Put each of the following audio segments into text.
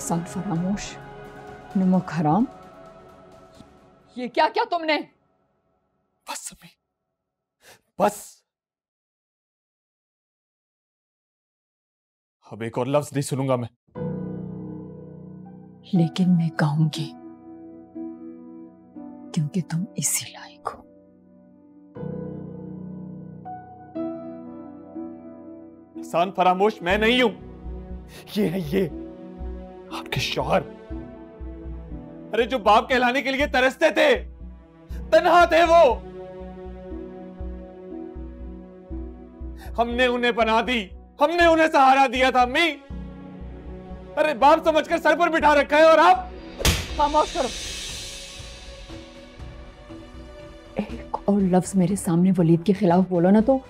एहसान फरामोश, नमक हराम, ये क्या क्या तुमने? बस अम्मी, बस। अब एक और लफ्ज नहीं सुनूंगा मैं। लेकिन मैं कहूंगी, क्योंकि तुम इसी लायक हो। एहसान फरामोश मैं नहीं हूं, ये है ये आपके शौहर। अरे जो बाप कहलाने के लिए तरसते थे, तन्हा थे वो, हमने उन्हें पनाह दी, हमने उन्हें सहारा दिया था अम्मी। अरे बाप समझकर सर पर बिठा रखा है और आप। खामोश करो। एक और लफ्ज मेरे सामने वलीद के खिलाफ बोलो ना तो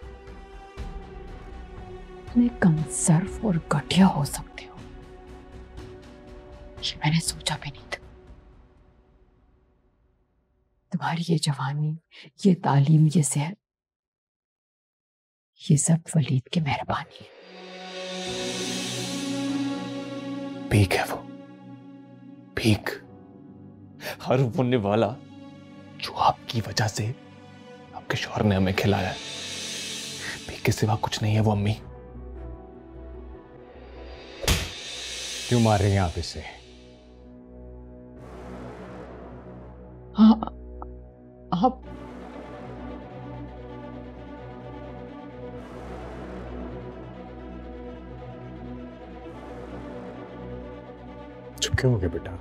तुम कमजोर और घटिया हो सकते हो। ये मैंने सोचा भी नहीं था। तुम्हारी ये जवानी, ये तालीम, ये सेहत, ये सब वलीद की मेहरबानी है। भीख है वो, भीख। हर होने वाला जो आपकी वजह से आपके शौहर ने हमें खिलाया है, भीख के सिवा कुछ नहीं है वो अम्मी। क्यों मार रही हैं आप इसे? हाँ, आप चुप क्यों हो गए बेटा?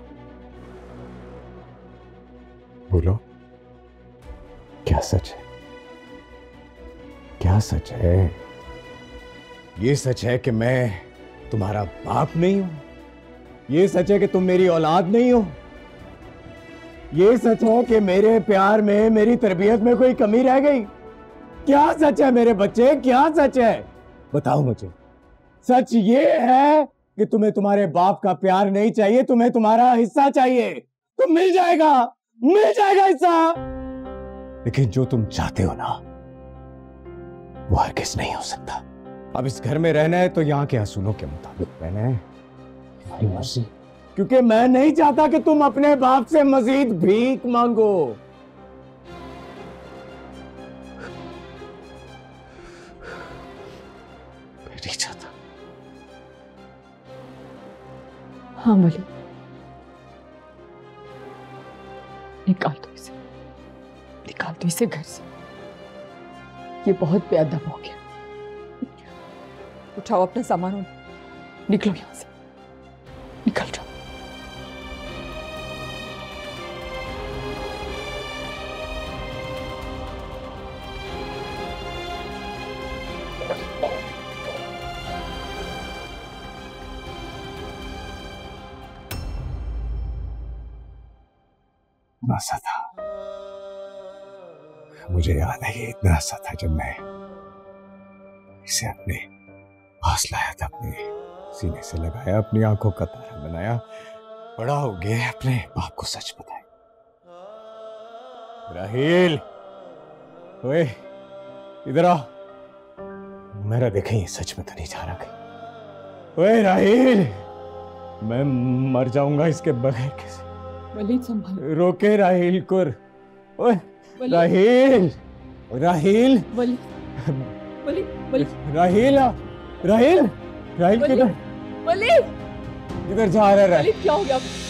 बोलो, क्या सच है? क्या सच है? ये सच है कि मैं तुम्हारा बाप नहीं हूं? ये सच है कि तुम मेरी औलाद नहीं हो? ये सच है कि मेरे प्यार में, मेरी तरबियत में कोई कमी रह गई? क्या सच है मेरे बच्चे, क्या सच है? बताओ मुझे। सच ये है कि तुम्हें तुम्हारे बाप का प्यार नहीं चाहिए, तुम्हें तुम्हारा हिस्सा चाहिए। तो मिल जाएगा हिस्सा। लेकिन जो तुम चाहते हो ना, वो हरगिज़ नहीं हो सकता। अब इस घर में रहना है तो यहाँ के असूलों के मुताबिक रहना है, तुम्हारी मर्जी। क्योंकि मैं नहीं चाहता कि तुम अपने बाप से मजीद भीख मांगो। मैं नहीं चाहता। हाँ वली, निकाल दो इसे घर से। ये बहुत बेअदब हो गया। उठाओ अपना सामान और निकलो यहां से, निकल जाओ। इतना सा था, मुझे याद है, ये इतना सा था जब मैं इसे अपने पास लाया था, अपने सीने से लगाया, अपनी आंखों का तारा बनाया, बड़ा हो गया, अपने बाप को सच बताया। राहील, ओए इधर आओ, मेरा देखें ये सच में तो नहीं जा रहा कहीं। ओए राहील, मैं मर जाऊंगा इसके बगैर कैसे? वलीद संभालो। रोके राहील को। ओए राहील, राहील, वलीद, राहील, राहील, राहील किधर? वलीद, किधर जा रहा है? वलीद क्या हो गया?